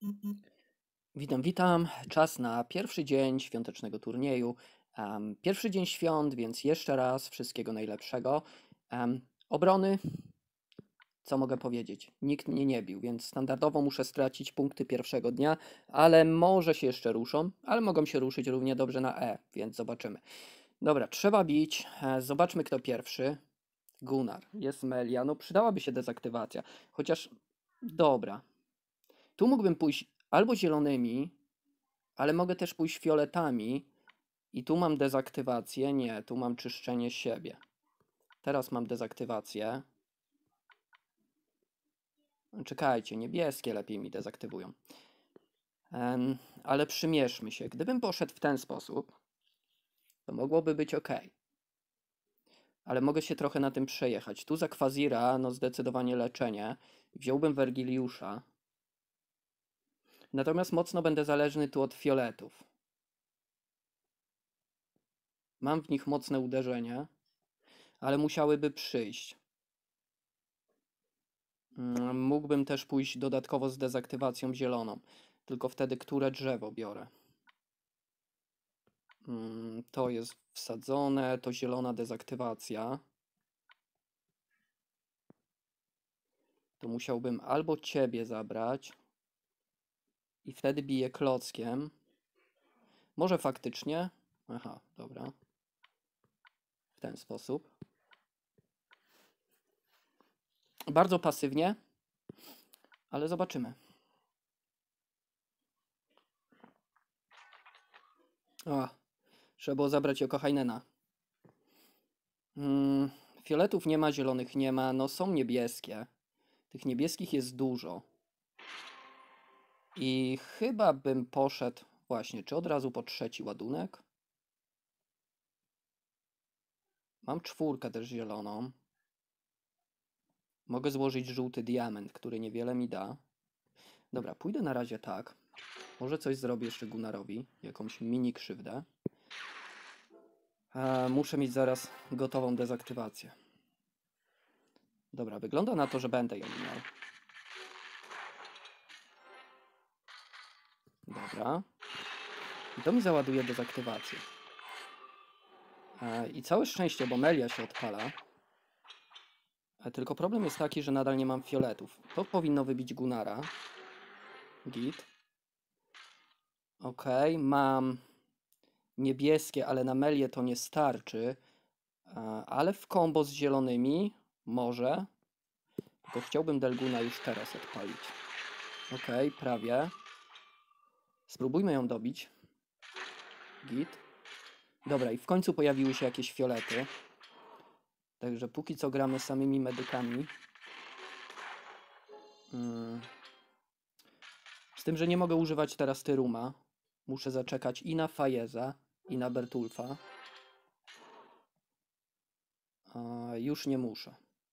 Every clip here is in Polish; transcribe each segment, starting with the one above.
Witam, witam. Czas na pierwszy dzień świątecznego turnieju. Pierwszy dzień świąt, więc jeszcze raz wszystkiego najlepszego. Obrony, co mogę powiedzieć? Nikt mnie nie bił, więc standardowo muszę stracić punkty pierwszego dnia, ale może się jeszcze ruszą, ale mogą się ruszyć równie dobrze na E, więc zobaczymy. Dobra, trzeba bić. Zobaczmy, kto pierwszy. Gunnar, jest Melia. No przydałaby się dezaktywacja, chociaż dobra. Tu mógłbym pójść albo zielonymi, ale mogę też pójść fioletami i tu mam dezaktywację. Nie, tu mam czyszczenie siebie. Teraz mam dezaktywację. Czekajcie, niebieskie lepiej mi dezaktywują. Ale przymierzmy się. Gdybym poszedł w ten sposób, to mogłoby być ok. Ale mogę się trochę na tym przejechać. Tu za Kwazira, no zdecydowanie leczenie. Wziąłbym Wergiliusza. Natomiast mocno będę zależny tu od fioletów. Mam w nich mocne uderzenie, ale musiałyby przyjść. Mógłbym też pójść dodatkowo z dezaktywacją zieloną. Tylko wtedy które drzewo biorę? To jest wsadzone, to zielona dezaktywacja. To musiałbym albo ciebie zabrać i wtedy biję klockiem. Może faktycznie. Aha, dobra. W ten sposób. Bardzo pasywnie, ale zobaczymy. Trzeba było zabrać Joko Heinena. Fioletów nie ma, zielonych nie ma. No są niebieskie. Tych niebieskich jest dużo. I chyba bym poszedł właśnie, czy od razu po trzeci ładunek? Mam czwórkę też zieloną. Mogę złożyć żółty diament, który niewiele mi da. Dobra, pójdę na razie tak. Może coś zrobię jeszcze Gunnarowi, jakąś mini krzywdę. Muszę mieć zaraz gotową dezaktywację. Dobra, wygląda na to, że będę ją miał. Dobra. I to mi załaduje dezaktywację. I całe szczęście, bo Melia się odpala. Tylko problem jest taki, że nadal nie mam fioletów. To powinno wybić Gunnara. Git. Ok, mam niebieskie, ale na Melię to nie starczy. Ale w combo z zielonymi może. Tylko chciałbym Delguna już teraz odpalić. Ok, prawie. Spróbujmy ją dobić. Git. Dobra, i w końcu pojawiły się jakieś fiolety. Także póki co gramy samymi medykami. Z tym, że nie mogę używać teraz Tyruma. Muszę zaczekać i na Fajeza, i na Bertulfa. Już nie muszę.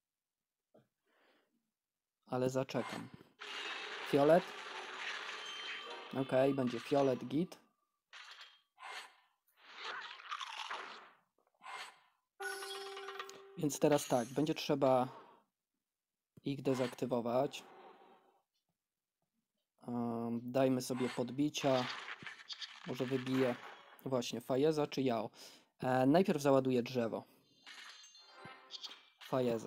Ale zaczekam. Fiolet. Ok, będzie fiolet, git. Więc teraz tak, będzie trzeba ich dezaktywować. Dajmy sobie podbicia. Może wybiję właśnie Fajeza czy Jao. Najpierw załaduję drzewo. Fajeza.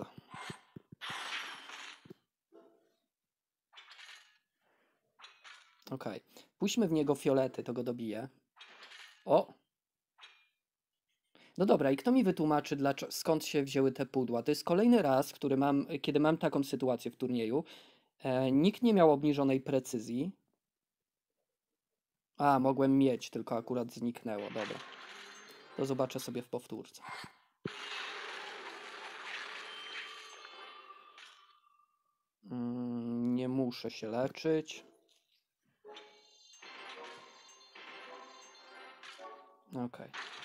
Ok. Puśćmy w niego fiolety, to go dobiję. O! No dobra, i kto mi wytłumaczy, skąd się wzięły te pudła? To jest kolejny raz, kiedy mam taką sytuację w turnieju. Nikt nie miał obniżonej precyzji. Mogłem mieć, tylko akurat zniknęło. Dobra. To zobaczę sobie w powtórce. Nie muszę się leczyć. Ok.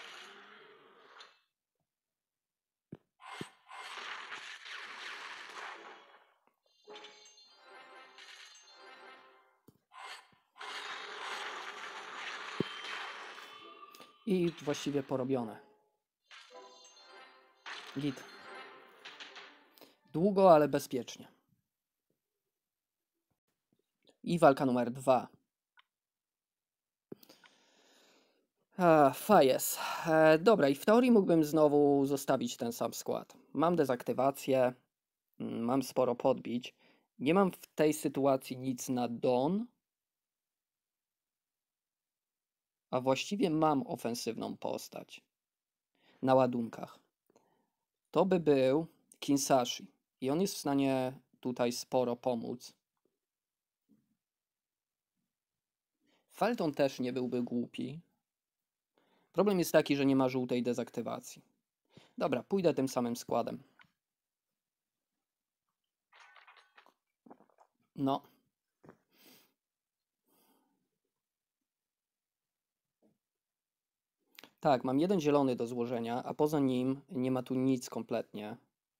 I właściwie porobione. Git. Długo, ale bezpiecznie. I walka numer 2. Fajes. Dobra, i w teorii mógłbym znowu zostawić ten sam skład. Mam dezaktywację, mam sporo podbić. Nie mam w tej sytuacji nic na Dawn, a właściwie mam ofensywną postać na ładunkach. To by był Kinsashi i on jest w stanie tutaj sporo pomóc. Felton też nie byłby głupi. Problem jest taki, że nie ma żółtej dezaktywacji. Dobra, pójdę tym samym składem. No. Tak, mam jeden zielony do złożenia, a poza nim nie ma tu nic kompletnie.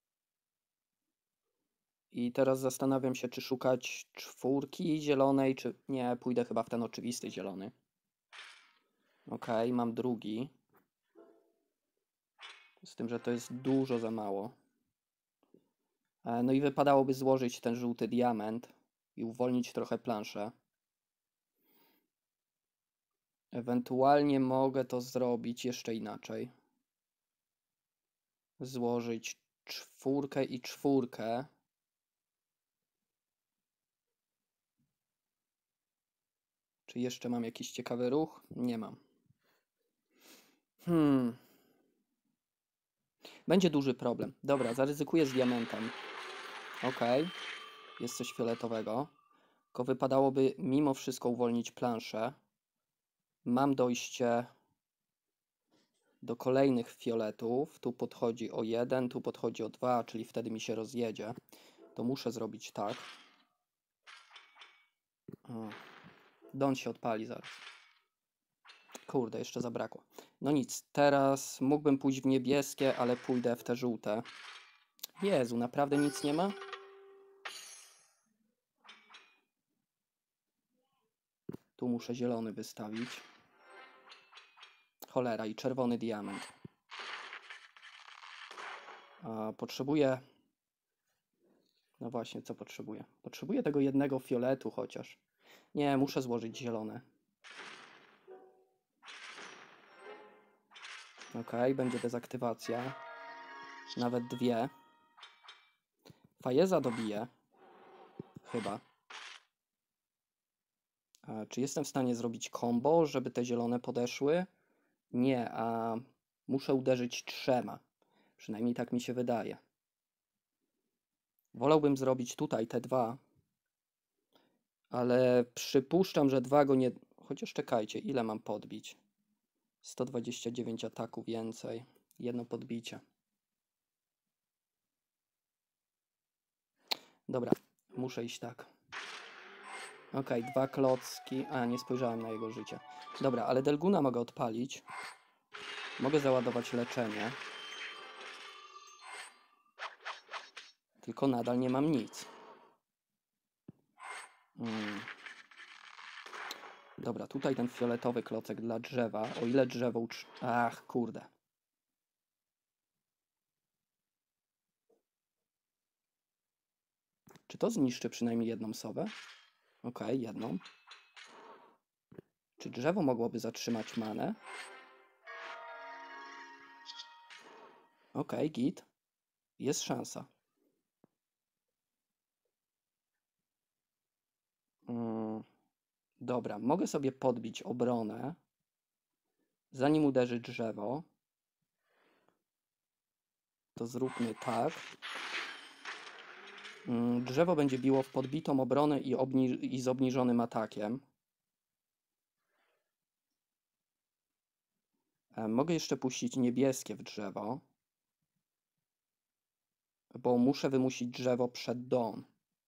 I teraz zastanawiam się, czy szukać 4 zielonej, czy... Nie, pójdę chyba w ten oczywisty zielony. Okej, mam drugi. Z tym, że to jest dużo za mało. No i wypadałoby złożyć ten żółty diament i uwolnić trochę planszę. Ewentualnie mogę to zrobić jeszcze inaczej. Złożyć 4 i 4. Czy jeszcze mam jakiś ciekawy ruch? Nie mam. Będzie duży problem. Dobra, zaryzykuję z diamentem. Okej. Jest coś fioletowego. Tylko wypadałoby mimo wszystko uwolnić planszę. Mam dojście do kolejnych fioletów. Tu podchodzi o 1, tu podchodzi o 2, czyli wtedy mi się rozjedzie. To muszę zrobić tak. Don się odpali zaraz. Kurde, jeszcze zabrakło. No nic, teraz mógłbym pójść w niebieskie, ale pójdę w te żółte. Jezu, naprawdę nic nie ma? Tu muszę zielony wystawić. Cholera, i czerwony diament. Potrzebuję... No właśnie, co potrzebuję? Potrzebuję tego jednego fioletu chociaż. Nie, muszę złożyć zielone. Okej, będzie dezaktywacja. Nawet 2. Fajeza dobije. Chyba. Czy jestem w stanie zrobić combo, żeby te zielone podeszły? Nie, a muszę uderzyć 3. Przynajmniej tak mi się wydaje. Wolałbym zrobić tutaj te 2. Ale przypuszczam, że 2 go nie... Chociaż czekajcie, ile mam podbić? 129 ataku więcej. Jedno podbicie. Dobra, muszę iść tak. Okej, 2 klocki. Nie spojrzałem na jego życie. Dobra, ale Delguna mogę odpalić. Mogę załadować leczenie. Tylko nadal nie mam nic. Dobra, tutaj ten fioletowy klocek dla drzewa. O ile drzewo Ach, kurde. Czy to zniszczy przynajmniej jedną sowę? Okej, jedną. Czy drzewo mogłoby zatrzymać manę? Okej, git. Jest szansa. Dobra, mogę sobie podbić obronę, zanim uderzy drzewo. To zróbmy tak. Drzewo będzie biło w podbitą obronę i z obniżonym atakiem. Mogę jeszcze puścić niebieskie w drzewo, bo muszę wymusić drzewo przed Dawn.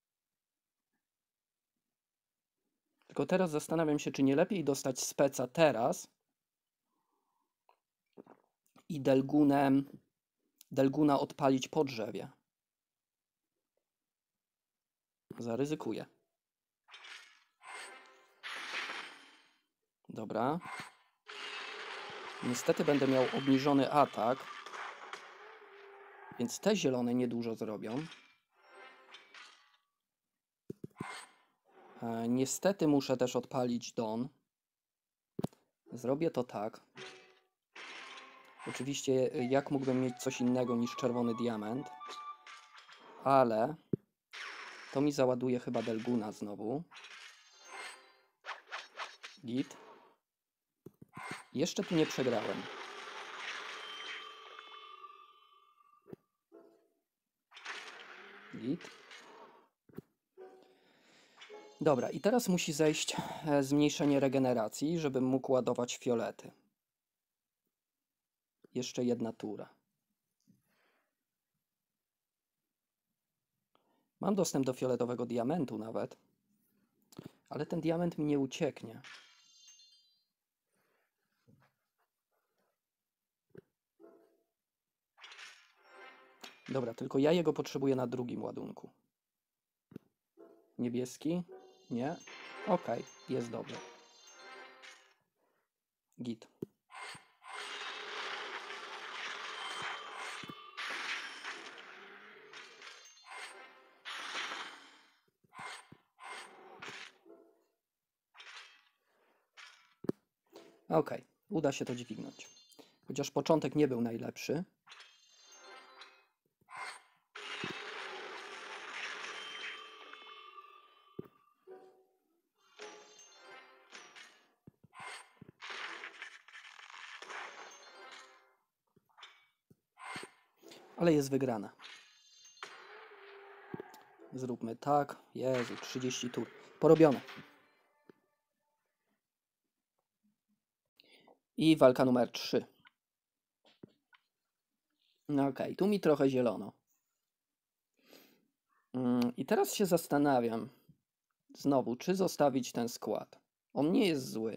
Tylko teraz zastanawiam się, czy nie lepiej dostać speca teraz i Delguna odpalić po drzewie. Zaryzykuję. Dobra. Niestety będę miał obniżony atak, więc te zielone niedużo zrobią. Niestety muszę też odpalić Dawn. Zrobię to tak. Oczywiście jak mógłbym mieć coś innego niż czerwony diament, ale to mi załaduje chyba Delguna znowu. Git. Jeszcze tu nie przegrałem. Git. Dobra, i teraz musi zejść zmniejszenie regeneracji, żebym mógł ładować fiolety. Jeszcze jedna tura. Mam dostęp do fioletowego diamentu nawet, ale ten diament mi nie ucieknie. Dobra, tylko ja jego potrzebuję na drugim ładunku. Niebieski? Nie? Okej, jest dobrze. Git. Okej, uda się to dźwignąć. Chociaż początek nie był najlepszy. Ale jest wygrana. Zróbmy tak. Jezu, 30 tur. Porobione. I walka numer 3. Okej, tu mi trochę zielono. I teraz się zastanawiam znowu, czy zostawić ten skład. On nie jest zły.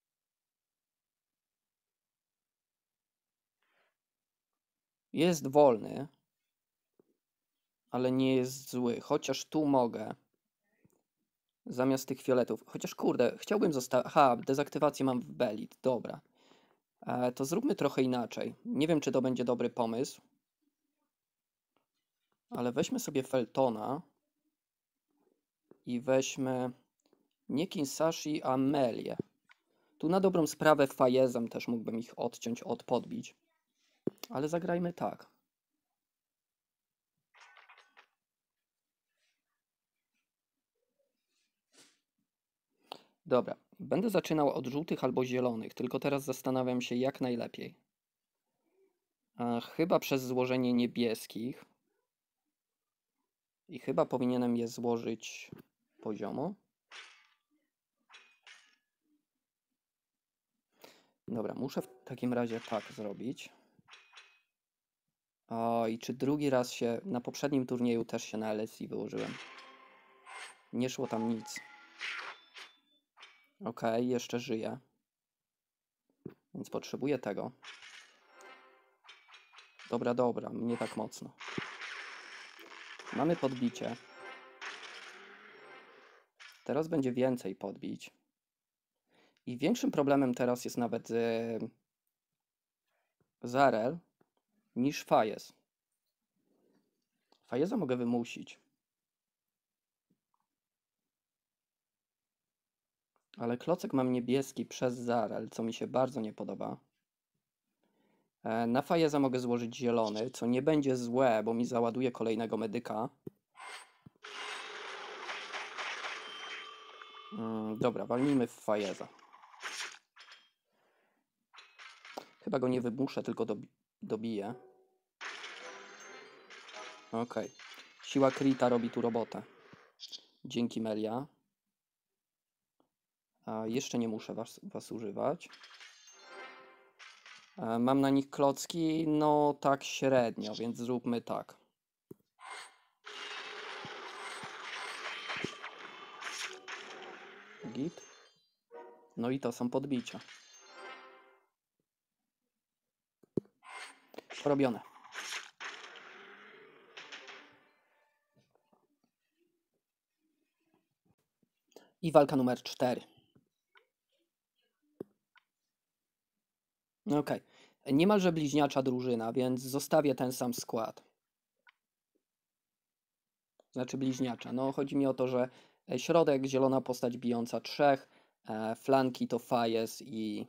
Jest wolny, ale nie jest zły. Chociaż tu mogę zamiast tych fioletów. Chociaż kurde, chciałbym zostawić... Aha, dezaktywację mam w Belit. Dobra. To zróbmy trochę inaczej. Nie wiem, czy to będzie dobry pomysł. Ale weźmy sobie Feltona i weźmy nie Kinsashi, a Melię. Tu na dobrą sprawę Fayezem też mógłbym ich odciąć, podbić. Ale zagrajmy tak. Dobra, będę zaczynał od żółtych albo zielonych, tylko teraz zastanawiam się jak najlepiej. Chyba przez złożenie niebieskich. I chyba powinienem je złożyć poziomo. Dobra, muszę w takim razie tak zrobić. O, i czy drugi raz się... Na poprzednim turnieju też się na LSI wyłożyłem. Nie szło tam nic. Okej, jeszcze żyję. Więc potrzebuję tego. Dobra, dobra, nie tak mocno. Mamy podbicie. Teraz będzie więcej podbić. I większym problemem teraz jest nawet Zarel niż Fayez. Fayeza mogę wymusić. Ale klocek mam niebieski przez Zarel, co mi się bardzo nie podoba. Na Fayeza mogę złożyć zielony, co nie będzie złe, bo mi załaduje kolejnego medyka. Dobra, walnijmy w Fayeza. Chyba go nie wymuszę, tylko dobiję. Okej. Siła Krita robi tu robotę. Dzięki Melia. Jeszcze nie muszę was używać. Mam na nich klocki, no tak średnio, więc zróbmy tak. Git. No i to są podbicia. Porobione. I walka numer 4. Okej. Niemalże bliźniacza drużyna, więc zostawię ten sam skład. Znaczy bliźniacza. No chodzi mi o to, że Środek, zielona postać bijąca 3. Flanki to Fajes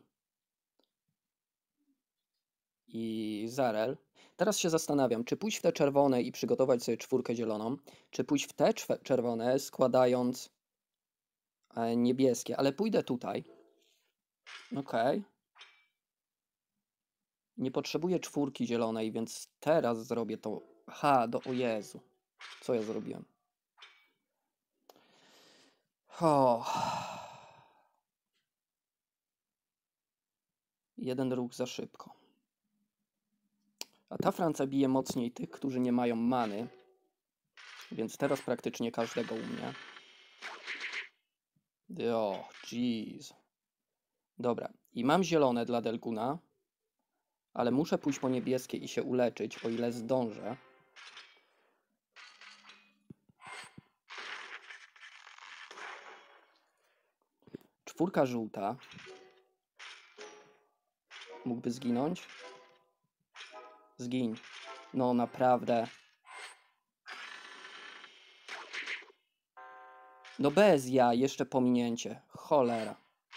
i Zarel. Teraz się zastanawiam, czy pójść w te czerwone i przygotować sobie 4 zieloną, czy pójść w te czerwone, składając niebieskie, ale pójdę tutaj. Okej. Nie potrzebuję 4 zielonej, więc teraz zrobię to. Aha, o Jezu. Co ja zrobiłem? O. Jeden ruch za szybko. A ta Francja bije mocniej tych, którzy nie mają many. Więc teraz praktycznie każdego u mnie. O, jeez. Dobra. I mam zielone dla Delguna. Ale muszę pójść po niebieskie i się uleczyć, o ile zdążę. Czwórka żółta. Mógłby zginąć? Zgiń. No naprawdę. No bez ja, jeszcze pominięcie. Cholera.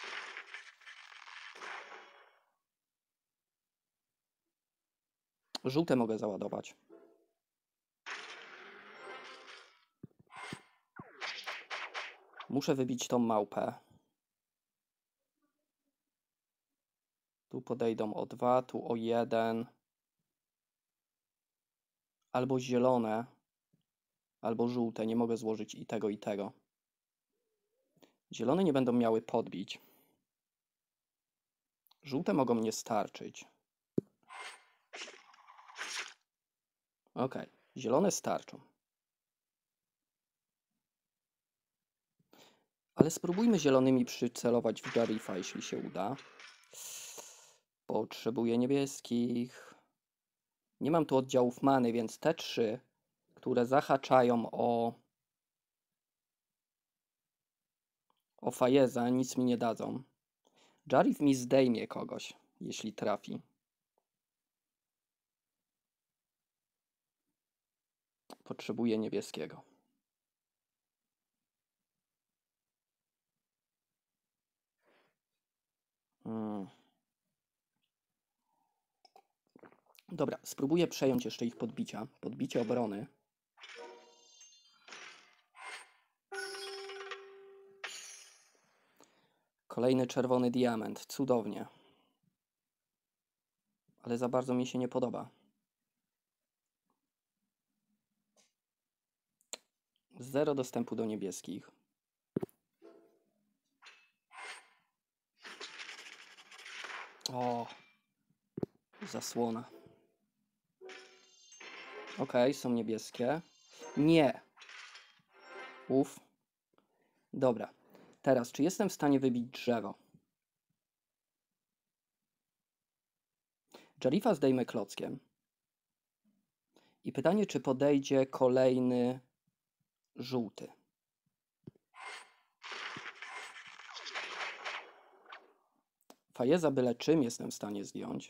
Żółte mogę załadować. Muszę wybić tą małpę. Tu podejdą o 2, tu o 1. Albo zielone, albo żółte. Nie mogę złożyć i tego, i tego. Zielone nie będą miały podbić. Żółte mogą mnie starczyć. Ok, zielone starczą. Ale spróbujmy zielonymi przycelować w Jarifa, jeśli się uda. Potrzebuję niebieskich. Nie mam tu oddziałów many, więc te 3, które zahaczają o Fajeza, nic mi nie dadzą. Jarif mi zdejmie kogoś, jeśli trafi. Potrzebuję niebieskiego. Dobra, spróbuję przejąć jeszcze ich podbicia. Podbicie obrony. Kolejny czerwony diament. Cudownie. Ale za bardzo mi się nie podoba. 0 dostępu do niebieskich. O, zasłona. Ok, są niebieskie. Nie. Uf. Dobra. Teraz, czy jestem w stanie wybić drzewo? Jarifa zdejmę klockiem. I pytanie, czy podejdzie kolejny żółty. Fajeza byle czym jestem w stanie zdjąć.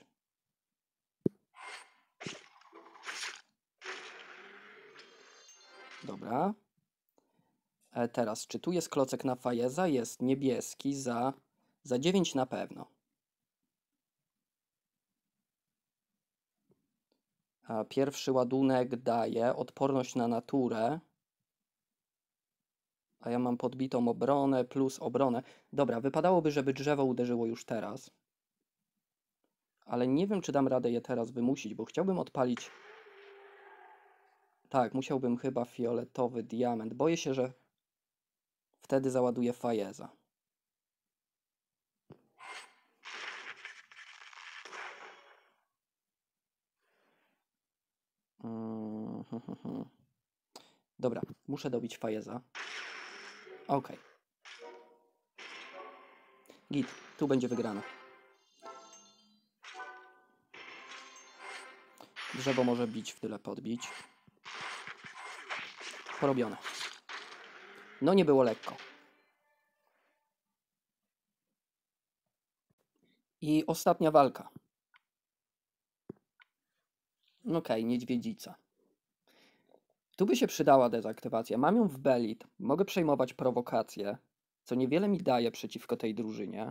Dobra. Teraz, czy tu jest klocek na Fajeza? Jest niebieski za 9 na pewno. A pierwszy ładunek daje odporność na naturę. A ja mam podbitą obronę plus obronę. Dobra, wypadałoby, żeby drzewo uderzyło już teraz. Ale nie wiem, czy dam radę je teraz wymusić, bo chciałbym odpalić... Tak, musiałbym chyba fioletowy diament. Boję się, że wtedy załaduję Fajeza. Dobra, muszę dobić Fajeza. Ok. Git, tu będzie wygrana. Drzewo może bić, w tyle podbić. Porobione. No nie było lekko. I ostatnia walka. Ok, niedźwiedzica. Tu by się przydała dezaktywacja. Mam ją w Belit. Mogę przejmować prowokację, co niewiele mi daje przeciwko tej drużynie.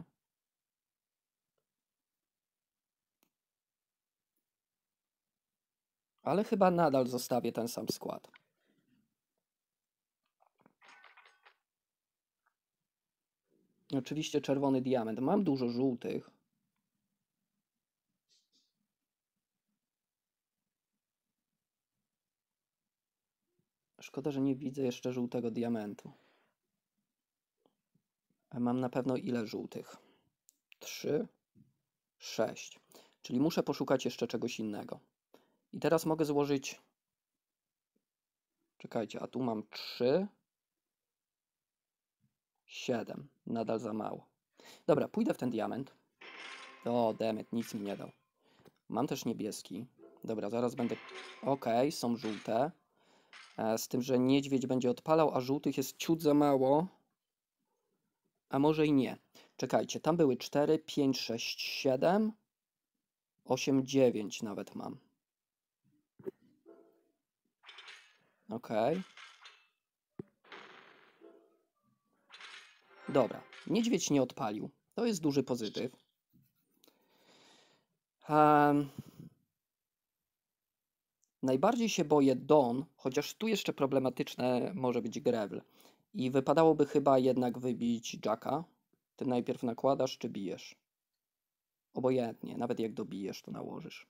Ale chyba nadal zostawię ten sam skład. Oczywiście czerwony diament. Mam dużo żółtych. Szkoda, że nie widzę jeszcze żółtego diamentu. A mam na pewno ile żółtych? 3, 6. Czyli muszę poszukać jeszcze czegoś innego. I teraz mogę złożyć... Czekajcie, a tu mam 3, 7. Nadal za mało. Dobra, pójdę w ten diament. O, demet, nic mi nie dał. Mam też niebieski. Dobra, zaraz będę... Okej, są żółte. Z tym, że niedźwiedź będzie odpalał, a żółtych jest ciut za mało. A może i nie. Czekajcie, tam były 4, 5, 6, 7, 8, 9 nawet mam. Okej. Dobra, niedźwiedź nie odpalił. To jest duży pozytyw. Najbardziej się boję Dawn, chociaż tu jeszcze problematyczne może być Gravel. I wypadałoby chyba jednak wybić Jacka. Ty najpierw nakładasz, czy bijesz? Obojętnie, nawet jak dobijesz, to nałożysz.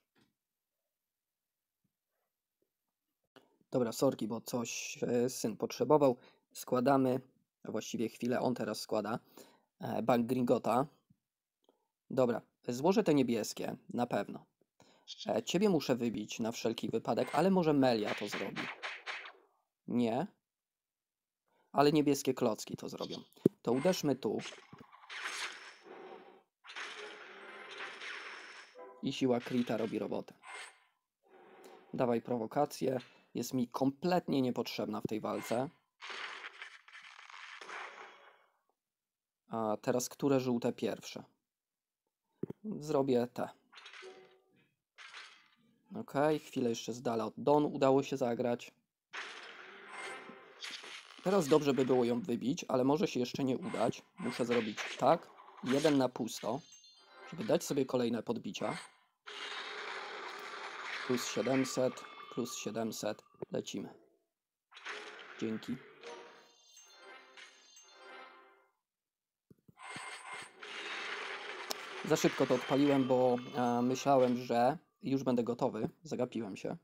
Dobra, sorki, bo coś syn potrzebował. Składamy, a właściwie chwilę on teraz składa, Bank Gringota. Dobra, złożę te niebieskie, na pewno. Ciebie muszę wybić na wszelki wypadek, ale może Melia to zrobi. Nie. Ale niebieskie klocki to zrobią. To uderzmy tu. I siła Krita robi robotę. Dawaj prowokację. Jest mi kompletnie niepotrzebna w tej walce. A teraz które żółte pierwsze? Zrobię te. Ok, chwilę jeszcze z dala od Dawn udało się zagrać. Teraz dobrze by było ją wybić, ale może się jeszcze nie udać. Muszę zrobić tak. 1 na pusto, żeby dać sobie kolejne podbicia. Plus 700, plus 700. Lecimy. Dzięki. Za szybko to odpaliłem, bo myślałem, że już będę gotowy. Zagapiłem się.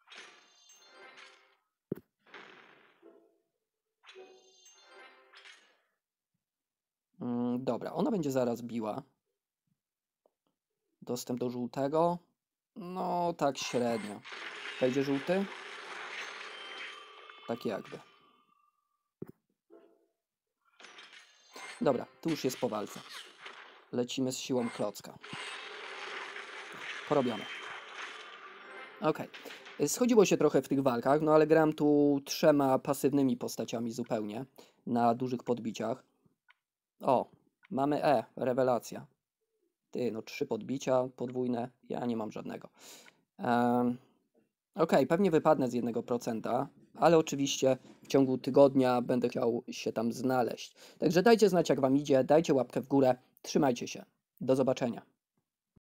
Dobra, ona będzie zaraz biła. Dostęp do żółtego. No, tak średnio. Wejdzie żółty? Tak jakby. Dobra, tu już jest po walce. Lecimy z siłą klocka. Porobione. Ok. Schodziło się trochę w tych walkach, no ale gram tu 3 pasywnymi postaciami zupełnie. Na dużych podbiciach. O, mamy rewelacja. Ty, no 3 podbicia podwójne, ja nie mam żadnego. Ok, pewnie wypadnę z 1%, ale oczywiście w ciągu tygodnia będę chciał się tam znaleźć. Także dajcie znać, jak wam idzie, dajcie łapkę w górę, trzymajcie się. Do zobaczenia.